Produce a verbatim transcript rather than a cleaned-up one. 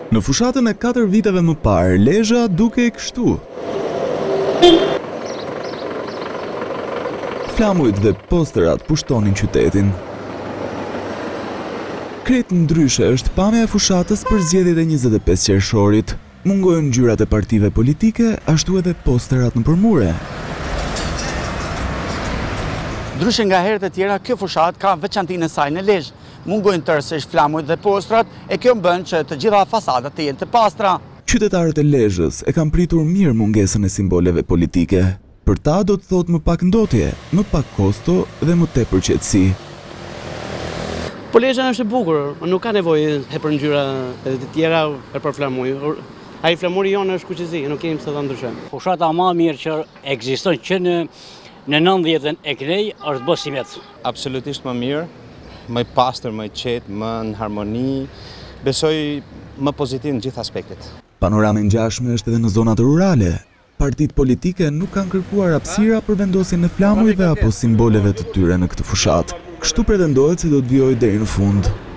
Në fushatën e katër viteve më parë, Lezhë duke kështu. Flamujt dhe posterat pushtonin qytetin. Krejt ndryshe është pamja e fushatës për zgjedhjet e njëzet e pesë qershorit. Mungojnë ngjyrat e partive politike, ashtu edhe posterat në përmure. Ndryshe nga herët e tjera, kjo fushat ka veçantinë e saj në Lezhë. Mungojnë tërësisht flamujt dhe postrat, e kjo bën që të gjitha fasadat të jenë të pastra. Qytetarët e Lezhës e kanë pritur mirë mungesën e simboleve politike. Për ta do të thotë më pak ndotje, më pak kosto dhe më tepër qetësi. Po Lezhë është e bukur, nuk ka nevojë për ngjyra të tjera për flamuj. Ai flamuri jonë është kuqezi, nuk kemi pse ta ndryshojmë. Fushata më e mirë që ekziston që në në nëntëdhjetën e kënej është Bosimet. Absolutisht më mirë, më i pastër, më i qetë, më në harmoni, besoj më pozitiv në gjithë aspektet. Panorama e ngjashme është edhe në zonat rurale. Partitë politike nuk kanë kërkuar hapësira për vendosjen e flamujve apo simboleve të tyre në këtë fushatë. Kështu pretendohet se do të vijojë deri në fund.